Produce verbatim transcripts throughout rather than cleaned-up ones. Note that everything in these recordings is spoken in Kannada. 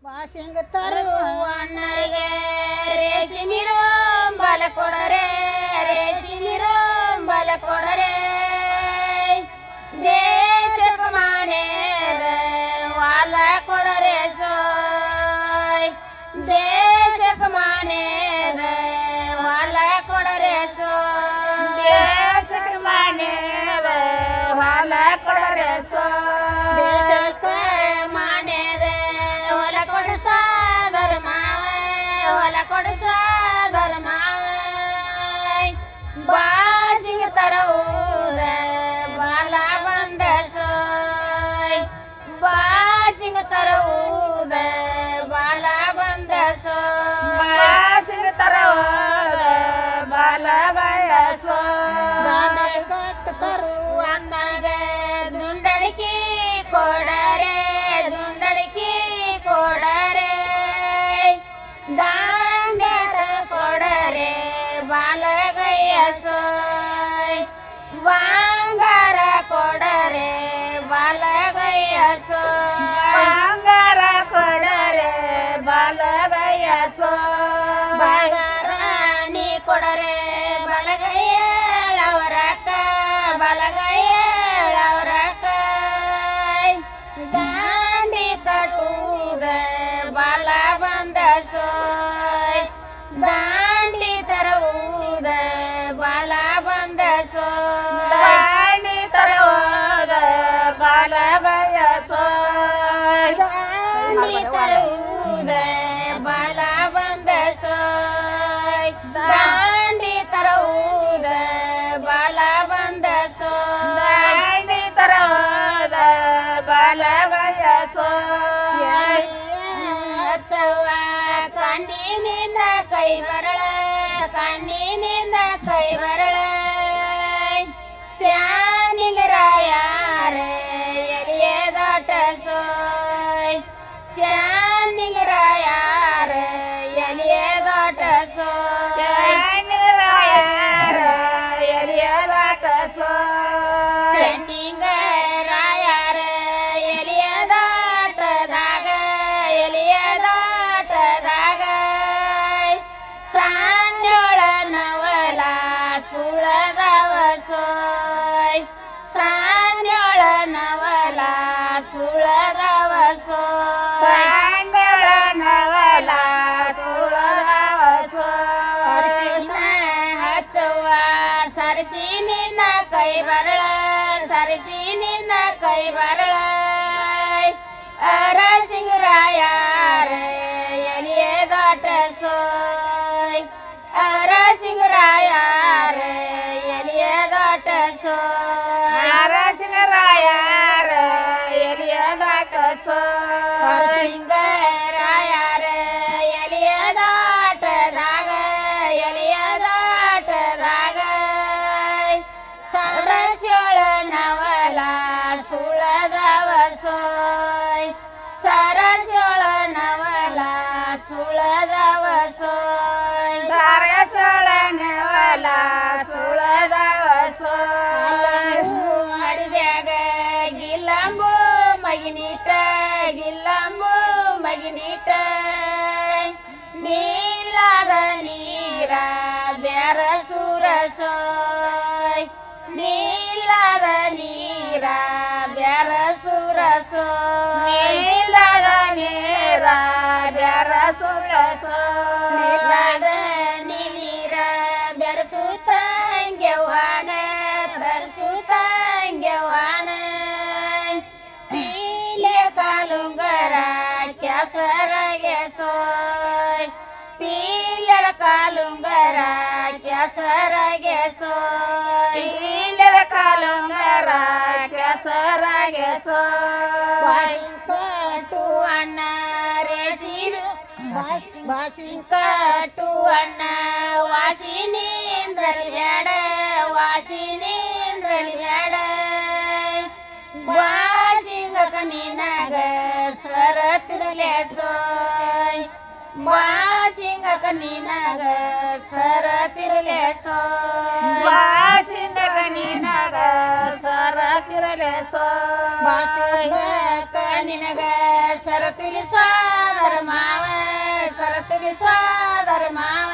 ಬಾಸಿಂಗ ತರುವಣ್ಣಗೆ ರೇಷ್ಮಿರೋ ಬಲ ಕೊಡರೆ ರೇಷ್ಮಿರೋ ಬಲ ಕೊಡರೆ ದೇಶಕ ಮಾನೇದ ವಾಲ ಕೊಡರೆ ಸೋಯ್ ದೇಶಕ ಮಾನೇದ ವಾಲ ಕೊಡರೆ ಸೋಯ್ ದೇಶಕ ಮಾನೇದ ವಾಲ ಕೊಡರೆ ಸೋಯ್ ದೇಶಕ ಮಾನೇದ ಹೊಲ ಕೊಡಸ ಧರ್ಮಾವ ಹೊಲ ಕೊಡಸ ಧರ್ಮಾವ ಬಾಸಿಂಗ ತರವುದ ಬಾಲ ಬಂದ ಸೋಯ್ ಬಾಸಿಂಗ ತರವುದ ಬಾಲ ಬಂದ ಸೋಯ್ ಬಾಸಿಂಗ ತರವುದ ಬಾಲ ಬಂದ ಸೋಯ್ ಕಟ್ಟ ತರು ಅನ್ನಗ ದುಂಡಡಿಕೆ ಕೊಡರೆ ದುಂಡಡಿಕೆ ಕೊಡರೆ ದಾಂಡರ ಕೊಡರೆ ಬಾಲಗಯ್ಯ ಸೋಯ್ ಬಂಗಾರ ಕೊಡರೆ ಬಾಲಗಯ್ಯ ಸೋಯ್ ಬಂಗಾರ ಕೊಡರೆ ಬಾಲಗಯ್ಯ ಸೋಯ್ ಬಂಗಾರ ನೀ ಕೊಡರೆ ಬಾಲಗಯ್ಯ ಅವರಕ್ಕ ಬಾಲಗಯ್ಯ ಅವರಕ್ಕ ದಾಂಡಿ ಕಟ್ಟುವುದ ಬಾಲ ಬಂದ ಸೋಯ್ ದಾಂಡಿ ತರುವುದ ಬಾಲ ಬಂದ ಸೋಯ್ ದಾಂಡಿ ತರುವುದ ಬಾಲ ಬಂದ ಸೋಯ್ ದಾಂಡಿ ತರುವುದ ಬಾಲ ಬಂದ ಸೋಯ್ ದಾಂಡಿ ತರುವುದ ಬಾಲ ಬಂದ ಸೋಯ್ ದಾಂಡಿ ತರುವುದ ಬಾಲ ಬಂದ ಸೋಯ್ ಹಚ್ಚವ್ವ ಕಣ್ಣಿನಿಂದ ಕೈ ಬರಳ ಕಣ್ಣಿನಿಂದ ಕೈ ಬರಳ ಚಾನಿಗರಾಯಾರ ಎಲಿಯ ದೊಡ್ಡ ಸೋಯ್ ಚಾನಿಗರಾಯಾರ ಎಲಿಯ ದೊಡ್ಡ ಸೋಯ್ ಚಾನಿಗರಾಯಾರ ಎಲಿಯ ದೊಡ್ಡ ಸೋಯ್ ಚೆನ್ನಿಂಗರಾಯಾರ ಎಲಿಯ ದಾಟದಾಗ ಎಲಿಯ ದಾಟದಾಗ ಸಾನ್ಯೋಳ ನವಲ ಸುಳದವ ಸೋಯ್ ಸಾನ್ಯೋಳ ನವಲ ಸುಳದವ ಸೋಯ್ ಸಾನ್ಯೋಳ ನವಲ ಸುಳದವ ಸೋಯ್ ಹಚ್ಚವ್ವ ಸರಸಿ ನಿನ್ನ ಕೈ ಬರಳ ಸರಸಿ ನಿನ್ನ ಕೈ ಬರಳ ಅರಸಿಂಗರಾಯಾರ ಎಲಿಯ ದೊಡ್ಡ ಸೋಯ್ ಅರಸಿಂಗರಾಯಾರ ಎಲಿಯ ದೊಡ್ಡ ಸೋಯ್ ಅರಸಿಂಗರಾಯಾರ ಎಲಿಯ ದೊಡ್ಡ ಸೋಯ್ ಸಿಂಗರಾಯಾರ ಎಲಿಯ ದಾಟದಾಗ ಎಲಿಯ ದಾಟದಾಗ ಸರಸ್ಯೋಳ ನವಲ ಸುಳದವ ಸೋಯ್ ಸರಸ್ಯೋಳ ನವಲ ಸುಳದವ ಸೋಯ್ ಸರಸ್ಯೋಳ ನವಲ ಸುಳದವ ಸೋಯ್ ಹರಿಬ್ಯಾಗ ಗಿಲ್ಲಂಬು ಮಗಿನೀಟ ಗಿಲ್ಲಂಬು ಮಗಿನೀಟ ನೀಲಾದ ನೀರ ಬ್ಯಾರ ಸುರ ಸೋಯ್ ನೀಲಾದ ನೀರ ಬ್ಯಾರ ಸುರ ಸೋಯ್ ನೀಲಾದ ನೀರ ಬ್ಯಾರ ಸುರ ಸೋಯ್ ನೀಲಾದ ನೀರ ಬ್ಯಾರ ಸುತ್ತಂಗೆವಾಗ ತರ್ಸುತ್ತಂಗೆವಾನ ಪೀಲೆ ಕಾಲುಂಗರ ಕೆಸರಗೆ ಸೋಯ್ ಪೀಲೆ ಕಾಲುಂಗರ ಕೆಸರಗೆ ಸೋಯ್ ಪೀಲೆ ಕಾಲುಂಗರ ಕೆಸರಗೆ ಸೋಯ್ ಕಟ್ಟು ಅಣ್ಣ ರೇಸಿರು ಬಾಸಿಂಕಟ್ಟು ಅಣ್ಣ ವಾಸಿನಿಂದ್ರಲಿ ಬ್ಯಾಡ ವಾಸಿನಿಂದ್ರಲಿ ಬ್ಯಾಡ ಬಾಸಿಂಗಕ ನಿನಗ ಸರ ತಿರುಲೆ ಸೋಯ್ ಬಾಸಿಂಗಕ ನಿನಗ ಸರ ತಿರುಲೆ ಸೋಯ್ ಬಾಸಿಂಗಕ ನಿನಗ ಸರ ತಿರುಲೆ ಸೋಯ್ ಬಾಸಿಂಗಕ ನಿನಗ ಸರ ತಿಳಿಸೋದರ ಮಾವ ಸರ ತಿಳಿಸೋದರ ಮಾವ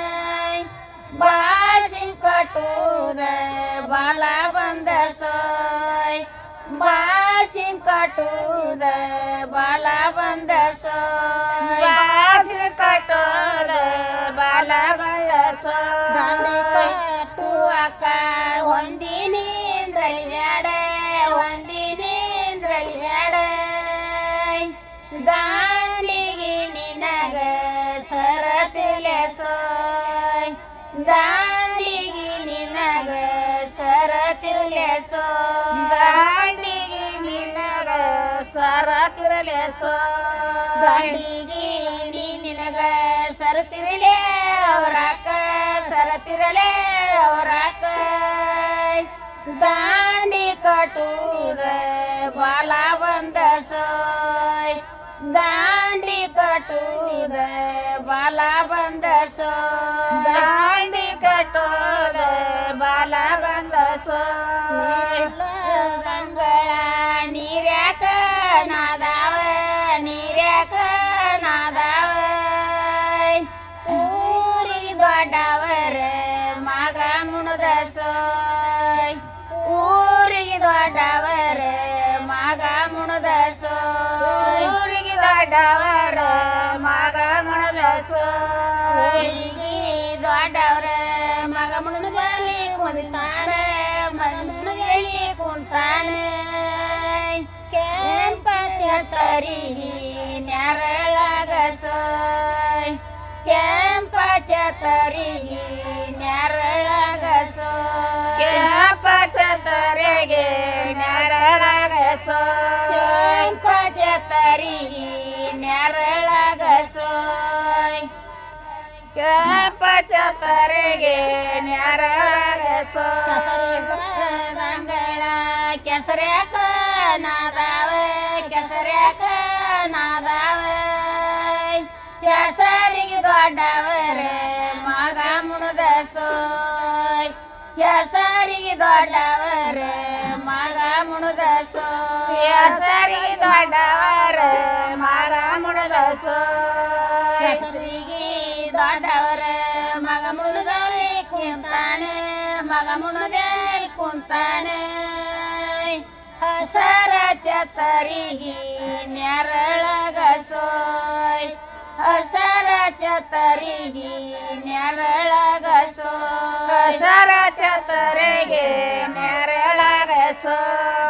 ಬಾಸಿಂಗ್ ಕಟ್ಟುದ ಬಾಲ ಬಂದ ಸೋಯ್ ಬಾಸಿಂಗ್ ಕಟ್ಟುದ ಬಾಲ ಬಂದ ಸೋಯ್ ಬಾಸಿಂಗ್ ಕಟ್ಟುದ ಬಾಲ ಬಂದ ಸೋಯ್ ಕಟ್ಟುವಕ ಹೊಂದಿನಿಂದ್ರಲಿ ಬ್ಯಾಡ ಹೊಂದಿನಿಂದ್ರಲಿ ಬ್ಯಾಡ ಗಾಂಡಿಗೆ ನಿನಗ ಸರ ತಿರ್ಲೆಸೋಯ್ ಗಾಂಡಿಗೆ ನಿನಗ ಸರ ತಿರ್ಲೆಸೋಯ್ ಗಾಂಡಿಗೆ ನಿನಗ ಸರ ತಿರ್ಲೆಸೋಯ್ ಗಾಂಡಿಗೆ ನೀ ನಿನಗ ಸರ ತಿರ್ಲೆ ಅವರಾಕ ಸರ ತಿರಲೆ ಅವರಾಕ ದಾಂಡಿ ಕಟ್ಟುದ ಬಾಲ ಬಂದ ಸೋಯ್ ದಾಂಡಿ ಕಟ್ಟುದ ಬಾಲ ಬಂದ ಸೋಯ್ ದಾಂಡಿ ಕಟ್ಟುದ ಬಾಲ ಬಂದ ಸೋಯ್ ದಂಗಳ ನೀರ್ಯಾಕ ನಾದಾವ ನೀರ್ಯಾಕ ನಾದಾವ ಊರಿಗೆ ದೊಡ್ಡವರ ಮಗ ಮುಣದ ಸೋಯ್ ಊರಿಗೆ ದೊಡ್ಡವರ ಮಗ ಮುಣದ ಸೋಯ್ ಊರಿಗೆ ದೊಡ್ಡವರ ಮಗ ಮುಣದ ಸೋಯ್ ದೊಡ್ಡವರ ಮಗ ಮುಣದಲ್ಲಿ ಕುಂತಾನ ಮನೆಯಲ್ಲಿ ಕುಂತಾನ ಕೆಂಪ ಛತರಿಗೆ ನೆರಳಾಗ ಸೋಯ್ ಕೆಂಪ ಛತರಿಗೆ ನೆರಳಾಗ ಸೋಯ್ ಕೆಂಪ ಛತರಿಗೆ ನೆರಳಾಗ ಸೋಯ್ ಕೆಂಪ ಛತರಿಗೆ ನೆರಳಾಗ ಸೋಯ್ ಕೆಂಪ ಛತರಿಗೆ ನೆರಳಾಗ ಸೋಯ್ ದಂಗಳ ಕೆಸರ್ಯಾಕ ನಾದಾವ ಕೆಸರ್ಯಾಕ ನಾದಾವ ಕೆಸರಿಗೆ ದೊಡ್ಡವರ ಮಗ ಮುಣದ ಸೋಯ್ ಕೆಸರಿಗೆ ದೊಡ್ಡವರ ಮಗ ಮುಣದ ಸೋಯ್ ಕೆಸರಿಗೆ ದೊಡ್ಡವರ ಮಗ ಮುಣದ ಸೋಯ್ ಕೆಸರಿಗೆ ದೊಡ್ಡವರ ಮಗ ಮುಣದಲ್ಲಿ ಕುಂತಾನ ಮಗ ಮುಣದಲ್ಲಿ ಕುಂತಾನ ಹಸರ ಛತರಿಗೆ ನೆರಳಾಗ ಸೋಯ್ ಹಸರ ಛತರಿಗೆ ನೆರಳಾಗ ಸೋಯ್ ಹಸರ ಛತರಿಗೆ ನೆರಳಾಗ ಸೋಯ್